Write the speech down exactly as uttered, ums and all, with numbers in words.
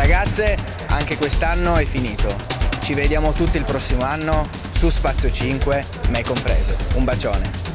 Ragazze, anche quest'anno è finito. Ci vediamo tutti il prossimo anno su Spazio cinque, me compreso. Un bacione.